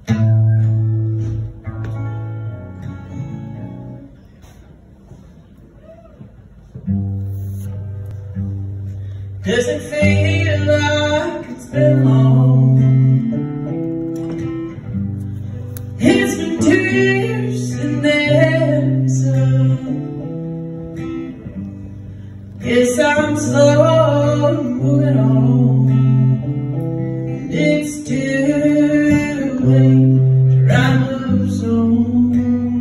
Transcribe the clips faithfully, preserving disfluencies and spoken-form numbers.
Does it feel like it's been long? It's been two years and then some. Guess I'm slow moving on. It's too late to write a love song.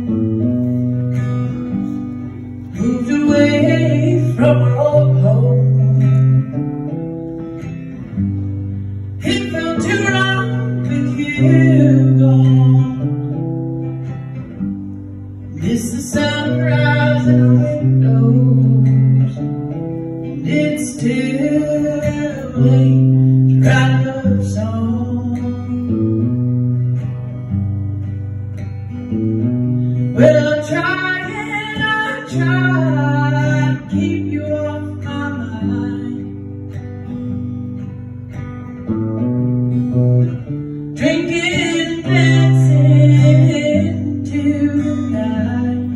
Moved away from our old home. It felt too wrong with you gone. Miss the sunrise in the windows. It's too late to write a love song. Well, I try and I try to keep you off my mind. Drinking and dancing into the night.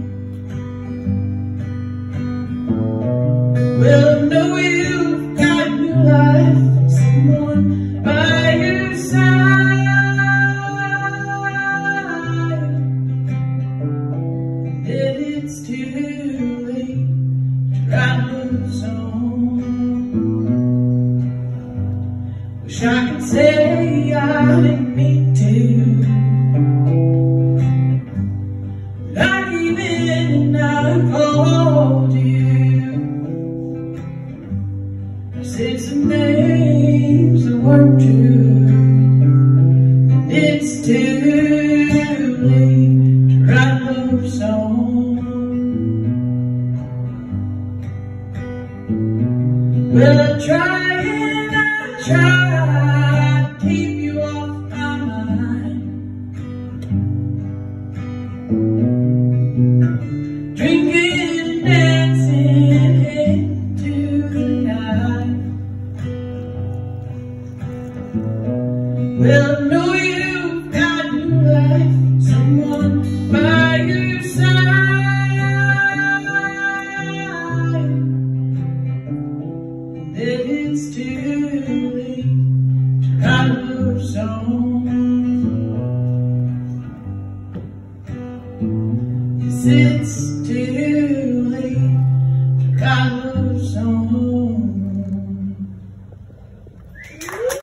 Well, I know you've got new life, someone by your side. That it's too late to write a love song. Wish I could say I didn't mean to, but I gave in and I called you. I said some names that weren't true, and it's too late to write a love song. Well, I try and I try to keep you off my mind. Drinking and dancing into the night. Well, I know you've got new life, someone by your side. That it's too late to write a love song. Yes, it's